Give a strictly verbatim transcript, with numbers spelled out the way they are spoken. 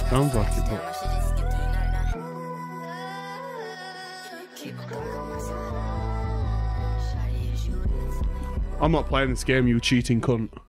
Sounds like it, but... I'm not playing this game, you cheating cunt.